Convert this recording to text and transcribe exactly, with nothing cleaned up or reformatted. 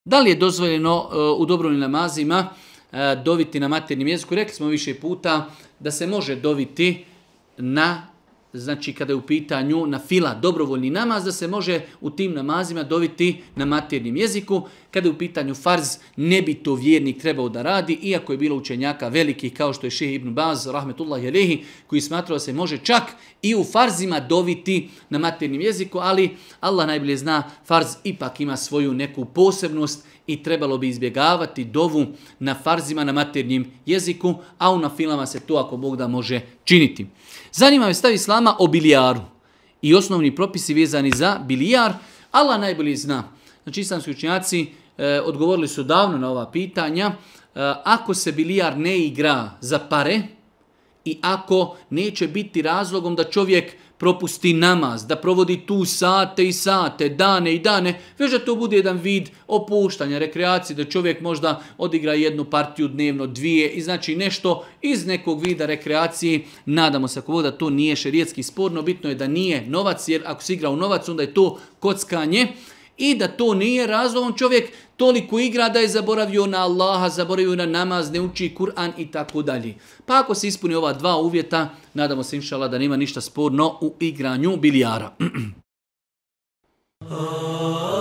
Da li je dozvoljeno uh, u dobrovoljnim namazima uh, doviti na materinjem jeziku? Rekli smo više puta da se može doviti na, znači kada je u pitanju na fila dobrovoljni namaz, da se može u tim namazima doviti na materinjem jeziku. Kada je u pitanju farz, ne bi to vjernik trebao da radi, iako je bilo učenjaka velikih kao što je Šejh Ibn Baz, rahmetullahi alehi, koji smatrao da se može čak i u farzima doviti na materinjem jeziku, ali Allah najbolje zna, farz ipak ima svoju neku posebnost i trebalo bi izbjegavati dovu na farzima na materinjem jeziku, a u nafilama se to ako Bog da može činiti. Zanima me stav Islama o bilijaru i osnovni propisi vezani za bilijar. Allah najbolje zna. Znači islamski učenjaci e, odgovorili su davno na ova pitanja. E, ako se bilijar ne igra za pare i ako neće biti razlogom da čovjek propusti namaz, da provodi tu sate i sate, dane i dane, već da to bude jedan vid opuštanja, rekreacije, da čovjek možda odigra jednu partiju dnevno, dvije i znači nešto iz nekog vida rekreacije. Nadamo se ako da to nije šerijetski sporno, bitno je da nije novac, jer ako se igra u novac, onda je to kockanje i da to nije razlogom čovjek toliko igra da je zaboravio na Allaha, zaboravio na namaz, ne uči Kur'an i tako dalje. Pa ako se ispuni ova dva uvjeta, nadamo se inšallah da nema ništa sporno u igranju bilijara.